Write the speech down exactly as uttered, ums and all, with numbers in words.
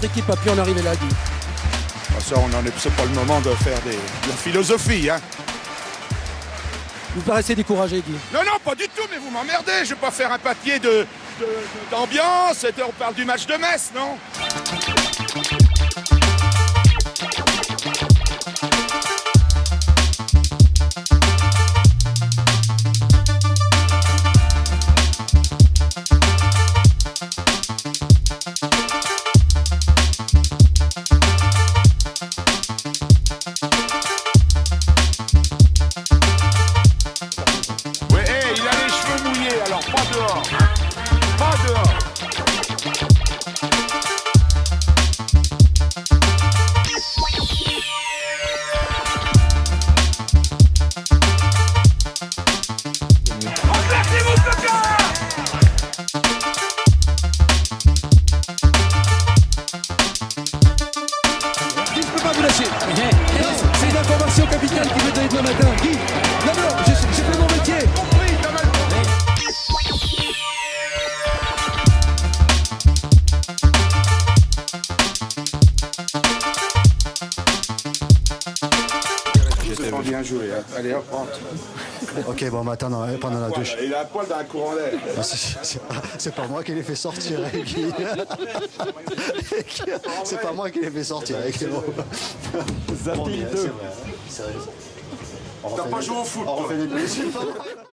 votre équipe a pu en arriver là, Guy? Ça, on en est, c'est pas le moment de faire des, de la philosophie, hein. Vous paraissez découragé, Guy. Non, non, pas du tout, mais vous m'emmerdez. Je vais pas faire un papier de, de- de- d'ambiance. On parle du match de Metz, non? Oui, hey, il a les cheveux mouillés, alors pas dehors. Pas dehors. Guy, je peux pas vous lâcher. Non, c'est une information capitale qui me donne demain matin. Guy, non, non, j'ai j'ai fait mon métier. Oui, t'as mal. C'est bien joué, hein. Allez hop, rentre. Ok, bon, bah attends, non, hein, pendant la douche. Il a un poil dans un courant d'air. Ah, c'est- C'est pas, c'est pas moi qui l'ai fait sortir, hein, Guy. C'est pas moi qui l'ai fait sortir, hein, Clément. Bon, mais, c'est vrai, sérieux. On T'as refait pas des- joué au foot, On toi. refait des blessures.